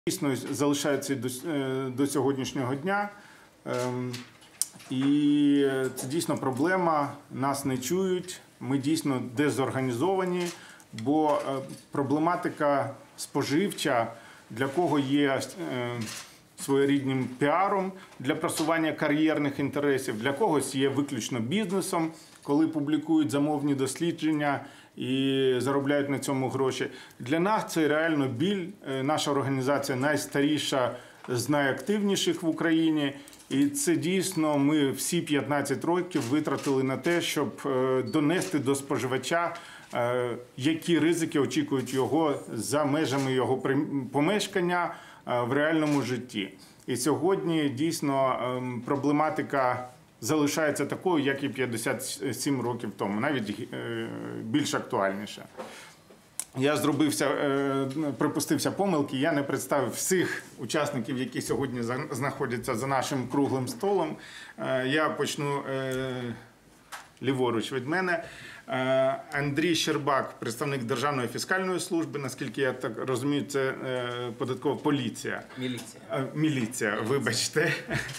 Дійсно, залишається до сьогоднішнього дня. І це дійсно проблема, нас не чують, ми дійсно дезорганізовані, бо проблематика споживча, для кого є своєрідним піаром для просування кар'єрних інтересів, для когось є виключно бізнесом, коли публікують замовні дослідження і заробляють на цьому гроші. Для нас це реально біль. Наша організація найстаріша з найактивніших в Україні. І це дійсно ми всі 15 років витратили на те, щоб донести до споживача, які ризики очікують його за межами його помешкання в реальному житті. І сьогодні дійсно проблематика залишається такою, як і 57 років тому, навіть більш актуальніша. Я припустився помилки, я не представив всіх учасників, які сьогодні знаходяться за нашим круглим столом. Я почну ліворуч від мене. Андрій Щербак, представник Державної фіскальної служби, наскільки я так розумію, це податкова поліція. Міліція, вибачте.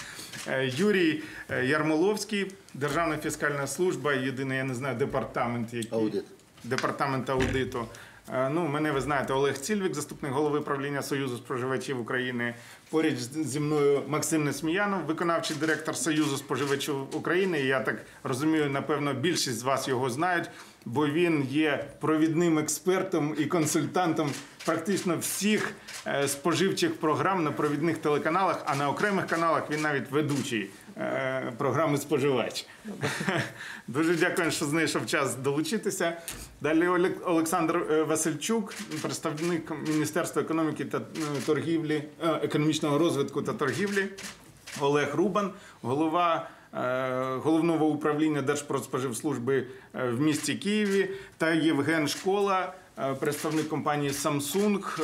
Юрій Ярмоловський, Державна фіскальна служба, єдиний, я не знаю, департамент який. Аудит. Департамент аудиту. Ну, мене ви знаєте, Олег Цільвік, заступник голови правління Союзу споживачів України. Поряд зі мною Максим Несміянов, виконавчий директор Союзу споживачів України. Я так розумію, напевно, більшість з вас його знають, бо він є провідним експертом і консультантом практично всіх споживчих програм на провідних телеканалах, а на окремих каналах він навіть ведучий програми «Споживач». Дуже дякую, що знайшов час долучитися. Далі Олександр Васильчук, представник Міністерства економіки та торгівлі, економічного розвитку та торгівлі. Олег Рубан, голова Головного управління Держпродспоживслужби в місті Києві, та Євген Школа, представник компанії Samsung.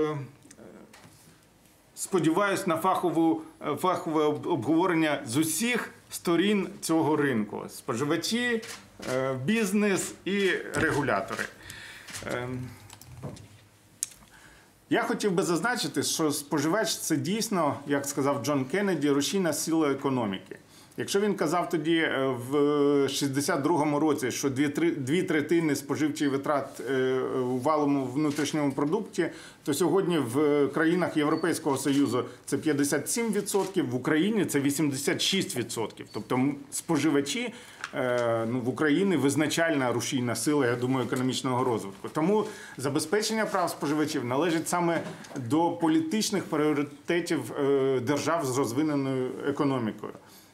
Сподіваюсь на фахове обговорення з усіх сторін цього ринку. Споживачі, бізнес і регулятори. Я хотів би зазначити, що споживач – це дійсно, як сказав Джон Кеннеді, рушійна сила економіки. Якщо він казав тоді в 62-му році, що дві третини споживчих витрат у валовому внутрішньому продукті, то сьогодні в країнах Європейського Союзу це 57%, в Україні це 86%. Тобто споживачі в Україні визначальна рушійна сила, я думаю, економічного розвитку. Тому забезпечення прав споживачів належить саме до політичних пріоритетів держав з розвиненою економікою.